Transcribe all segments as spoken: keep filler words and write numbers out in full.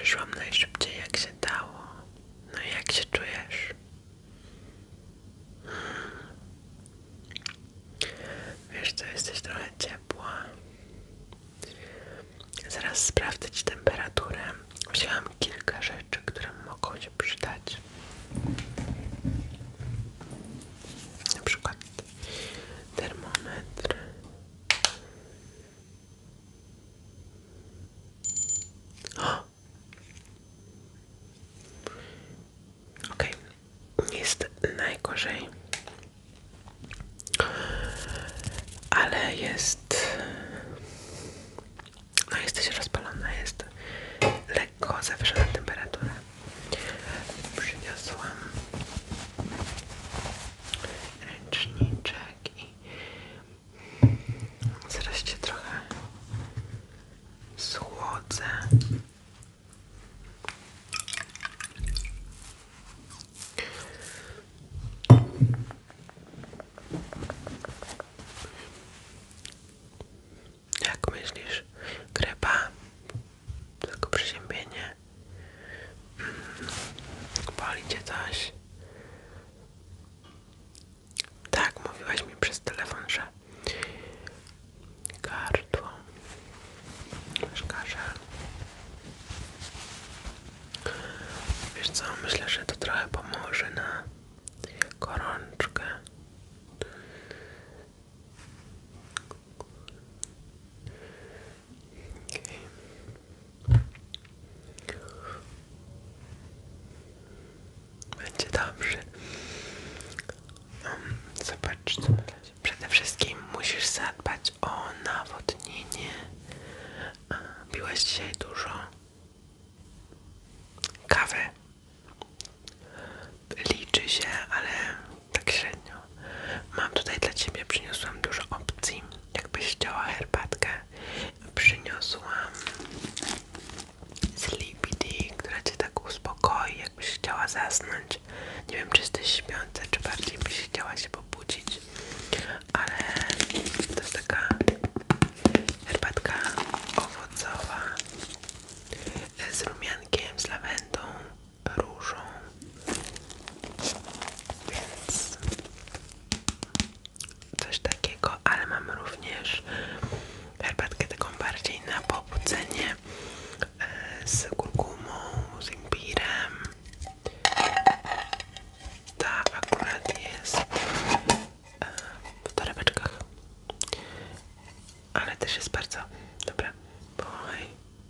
Przyszłam najszybciej jak się dało. No i jak się czujesz? Wiesz co, jesteś trochę ciepła. Zaraz sprawdzę ci temperaturę. Wzięłam kilka rzeczy, które mogą się przydać. Na przykład termometr. O! Okej, nie jest najgorzej, ale jest, no jesteś rozpalona, jest lekko zawyżona temperatura. Przyniosłam ręczniczek i zaraz cię trochę schłodzę. Jak myślisz? Grypa? Tylko przeziębienie? Boli cię coś? Tak, mówiłaś mi przez telefon, że gardło, masz kaszel. Wiesz co, myślę, że to trochę pomoże na gorączkę. Okay. Będzie dobrze. Um, zobacz, co na razie. Przede wszystkim musisz zadbać o nawodnienie. Piłaś dzisiaj dużo kawy. Liczy się, ale tak średnio. Mam tutaj dla ciebie, przyniosłam dużo opcji. Jakbyś chciała herbatkę, przyniosłam Sleepy Tea, która cię tak uspokoi, jakbyś chciała zasnąć. Nie wiem, czy jesteś śpiąca, czy bardziej byś chciała się pobudzić, ale to jest taka herbatka owocowa z rumiankiem, z lawendą, różą, więc coś takiego, ale mam również herbatkę taką bardziej na pobudzenie z kurkumą, z imbirem. Ta akurat jest w torebeczkach, ale też jest bardzo dobra. Oj,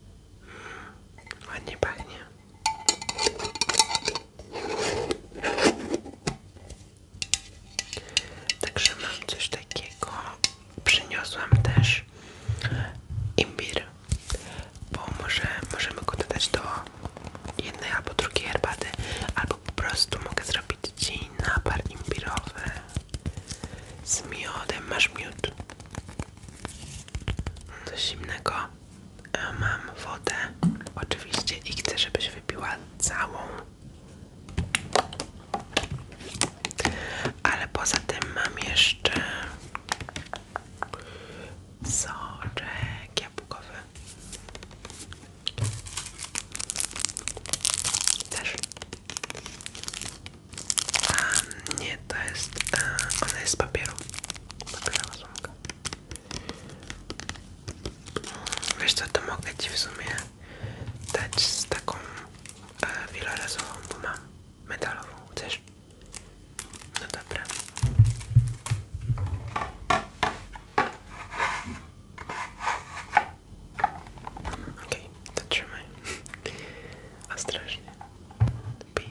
ładnie pachnie. Także mam coś takiego. Przyniosłam też imbir, bo może możemy go dodać do jednej albo drugiej herbaty, albo po prostu mogę zrobić ci napar imbirowy z miodem. Masz miód? Coś zimnego? Mam wodę oczywiście i chcę, żebyś wypiła całą. Ale poza tym mam jeszcze soczek jabłkowy. Też? A nie, to jest, a, ona jest z papieru. Papierowa słomka. Wiesz co, to mogę ci w sumie dać z taką e, wielorazową, bo mam metalową. Chcesz? No dobra. Okej, okay, to trzymaj. Ostrożnie. Pij.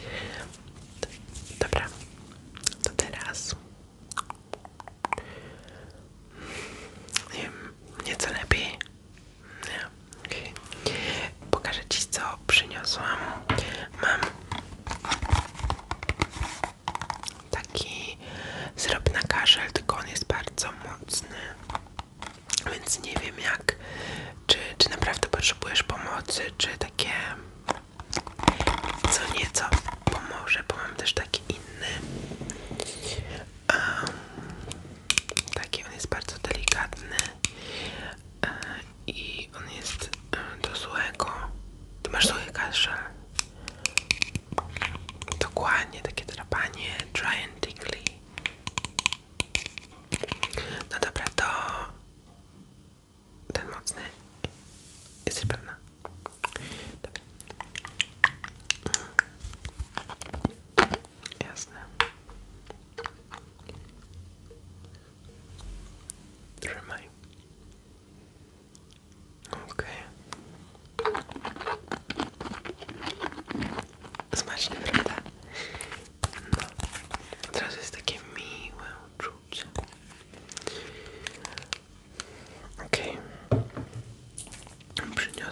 Dobra, to teraz nie wiem, nieco lepiej. Nie. Okay. Pokażę ci, co przyniosłam. Mam taki syrop na kaszel, tylko on jest bardzo mocny, więc nie wiem jak, czy, czy naprawdę potrzebujesz pomocy, czy takie co nieco pomoże, bo mam też taki inny. Um, taki on jest bardzo delikatny uh, i on jest uh, do złego. Ty masz złe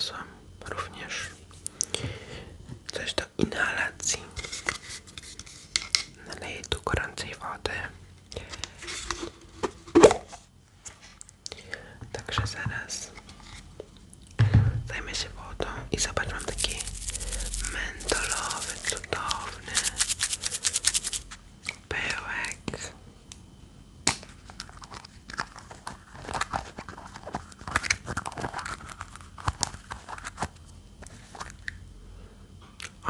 znalazłam również coś do inhalacji. Naleję tu gorącej wody. Także zaraz zajmę się wodą i zobacz, mam taki mentolowy, cudowny pyłek. O,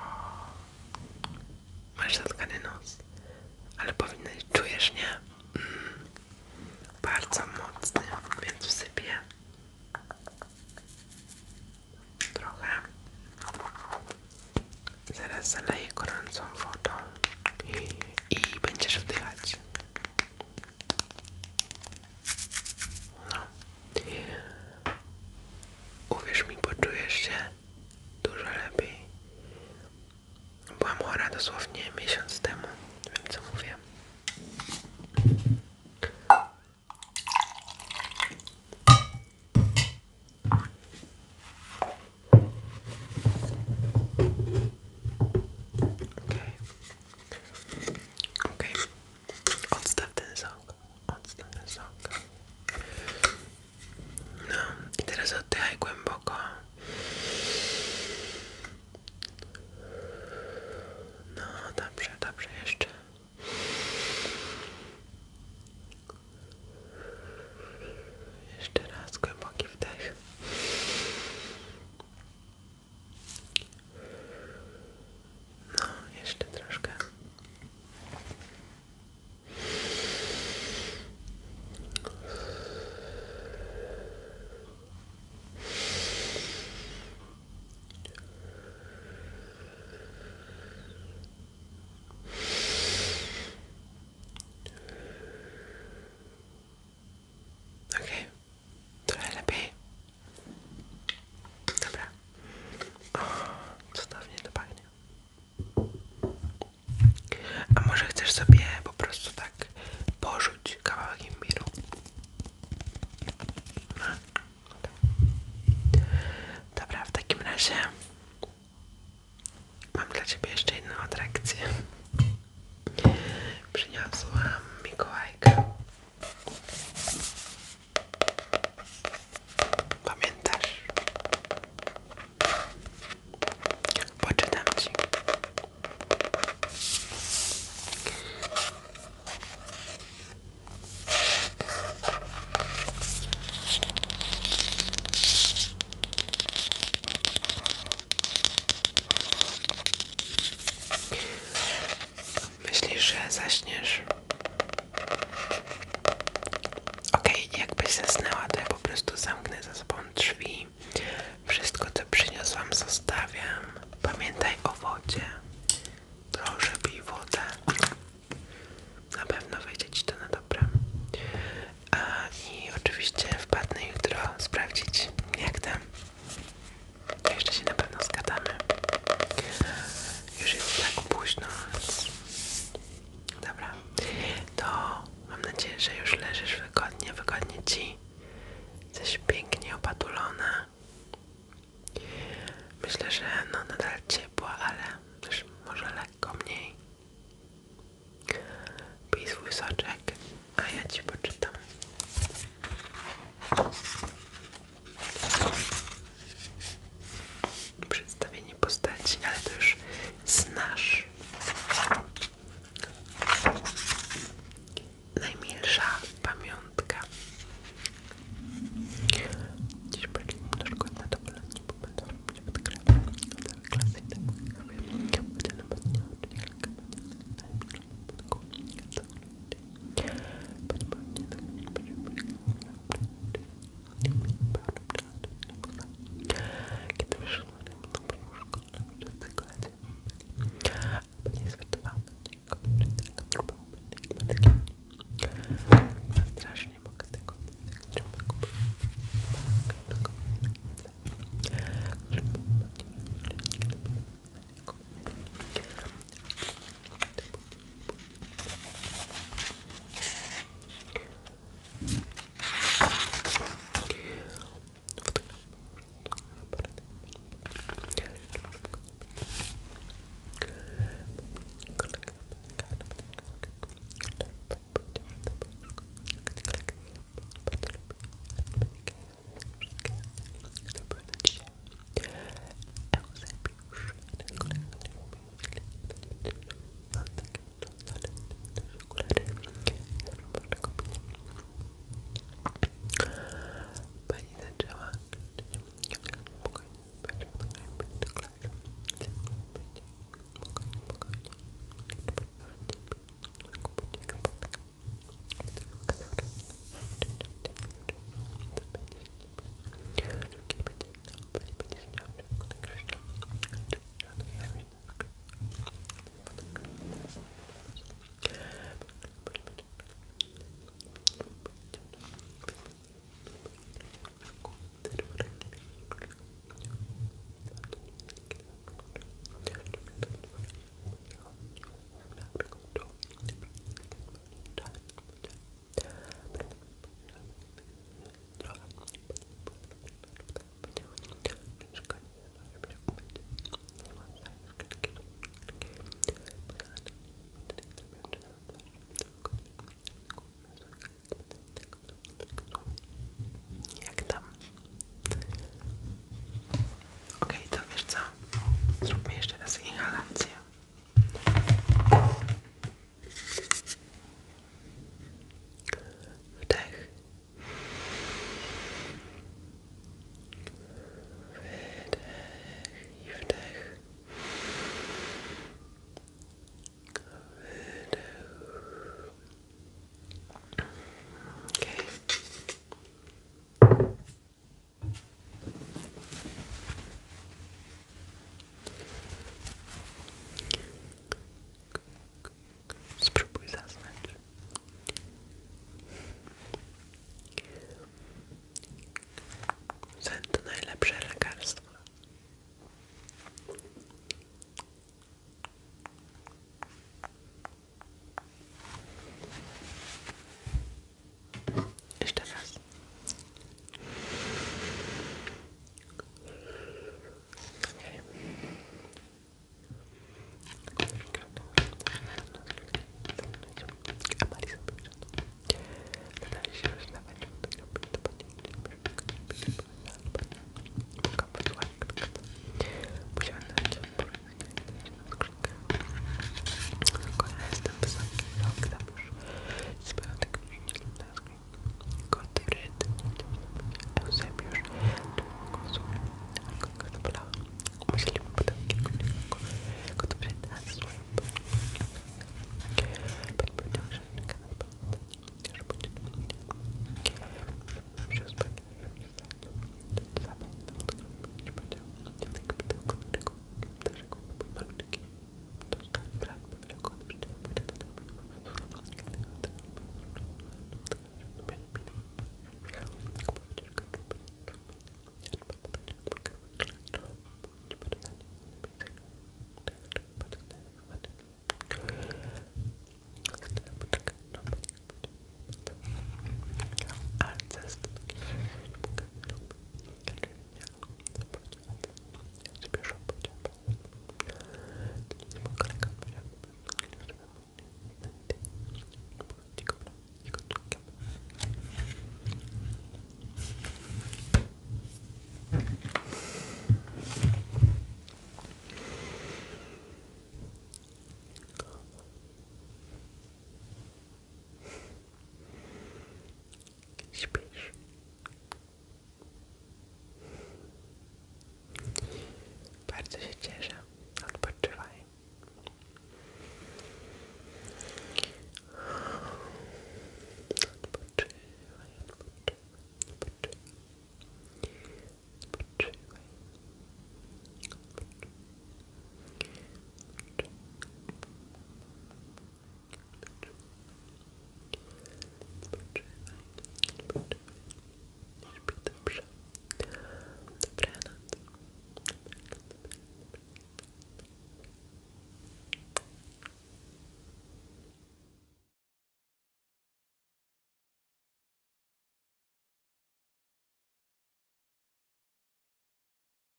masz zatkany nos, ale powinno, czujesz, nie? Mm, bardzo mocny, więc wsypię trochę. Zaraz zaleję gorącą wodą i, i będziesz wdychać. No. Uwierz mi, poczujesz się dużo lepiej. Byłam chora dosłownie miesiąc temu, wiem co mówię. Okej. Okej. Odstaw ten sok. Odstaw ten sok. No i teraz oddychaj głęboko. No dobrze, dobrze, jeszcze. Jeszcze raz głęboki wdech. No, jeszcze troszkę. Okej, trochę lepiej. Dobra. O, cudownie to pachnie. A może chcesz sobie po prostu tak porzuć kawałek imbiru? No. Dobra, w takim razie